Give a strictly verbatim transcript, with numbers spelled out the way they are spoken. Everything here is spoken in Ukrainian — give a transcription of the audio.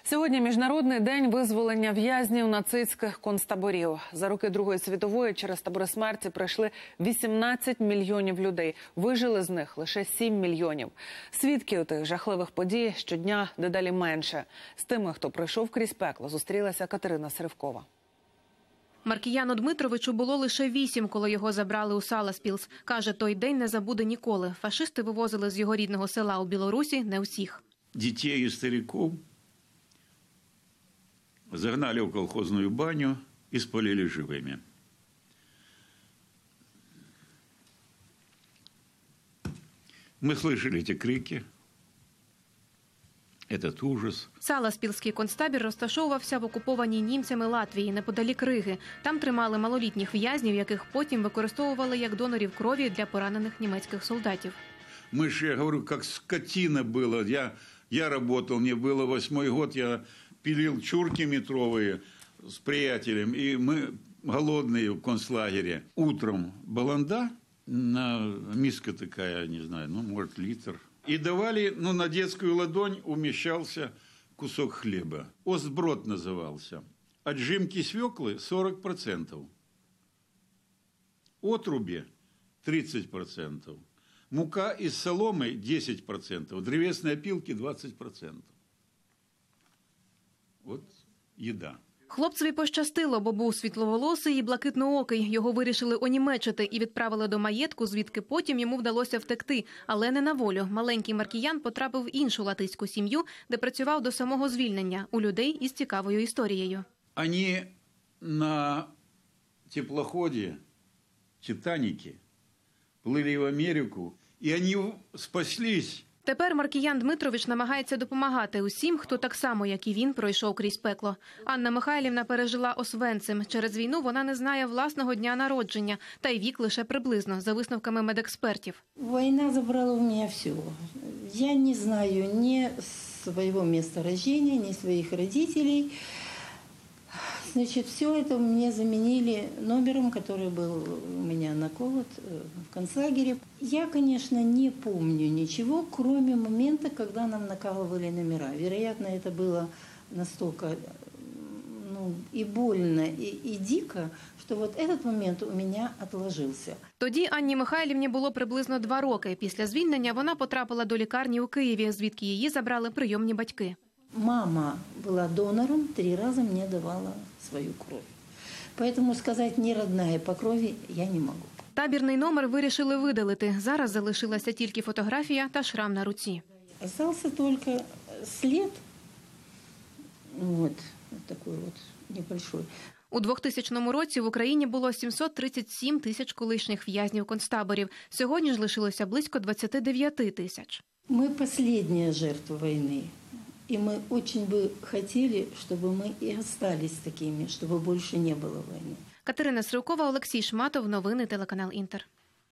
Сьогодні Міжнародний день визволення в'язнів нацистських концтаборів. За роки Другої світової через табори смерті пройшли вісімнадцять мільйонів людей. Вижили з них лише сім мільйонів. Свідків тих жахливих подій щодня дедалі менше. З тими, хто пройшов крізь пекло, зустрілася Катерина Сривкова. Маркіяну Дмитровичу було лише вісім, коли його забрали у Саласпілс. Каже, той день не забуде ніколи. Фашисти вивозили з його рідного села у Білорусі не усіх. Дітей і стариків загнали в колхозную баню и спалили живыми. Мы слышали эти крики, этот ужас. Саласпілський концтабір розташовувався в окупованій німцями Латвії, неподалік Риги. Там тримали малолітніх в'язнів, яких потім використовували як донорів крові для поранених німецьких солдатів. Мы же, я говорю, как скотина было. Я, я работал, мне было восьмой год, я пилил чурки метровые с приятелем, и мы голодные в концлагере. Утром баланда, на миска такая, не знаю, ну, может, литр. И давали, ну, на детскую ладонь умещался кусок хлеба. Остброд назывался. Отжимки свеклы сорок процентов. Отруби тридцать процентов. Мука из соломы десять процентов. Древесные опилки двадцать процентов. От їда. Хлопцеві пощастило, бо був світловолосий і блакитноокий. Його вирішили онімечити і відправили до маєтку, звідки потім йому вдалося втекти. Але не на волю. Маленький Маркіян потрапив в іншу латиську сім'ю, де працював до самого звільнення. У людей із цікавою історією. Вони на теплоході «Титаніки» плили в Америку, і вони спаслись. Тепер Маркіян Дмитрович намагається допомагати усім, хто так само, як і він, пройшов крізь пекло. Анна Михайлівна пережила Освенцим. Через війну вона не знає власного дня народження, та й вік лише приблизно, за висновками медекспертів. Війна забрала у мене все. Я не знаю ні свого місця народження, ні своїх батьків. Значит, все это мне заменили номером, который был у меня наколот в концлагере. Я, конечно, не помню ничего, кроме момента, когда нам накалывали номера. Вероятно, это было настолько ну, и больно, и, и дико, що от этот момент у мене відложився. Тоді Анні Михайлівні було приблизно два роки. Після звільнення вона потрапила до лікарні у Києві, звідки її забрали прийомні батьки. Мама была донором, три раза мне давала свою кровь. Поэтому сказать «не родная по крови» я не могу. Табірний номер вирішили видалити. Зараз залишилася тільки фотографія та шрам на руці. Остался только след, вот, вот такой вот небольшой. У двохтисячному році в Україні було сімсот тридцять сім тисяч колишніх в'язнів концтаборів. Сьогодні ж лишилося близько двадцять дев'ять тисяч. Мы последняя жертва войны. И мы очень бы хотели, чтобы мы и остались такими, чтобы больше не было войны. Катерина Сривкова, Олексій Шматов. Новини телеканал «Інтер».